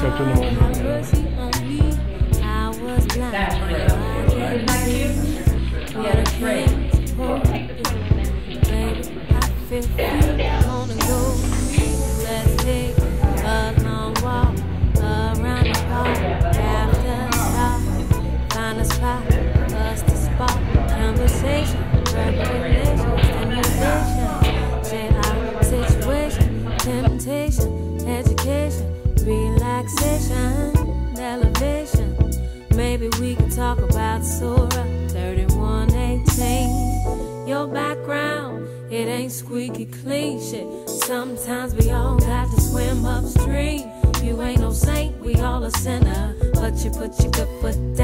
wake up in the morning. That's great. Isn't that cute? Yeah, that's great. Let's take a long walk around the park after dark. Find a spot, us to spark conversation, recreation, stimulation, share our situation, temptation, education, relaxation, elevation. Maybe we could talk about Surah 31:18. Your background, it ain't squeaky clean shit. Sometimes we all got to swim upstream. You ain't no saint, we all a sinner. But you put your good foot down.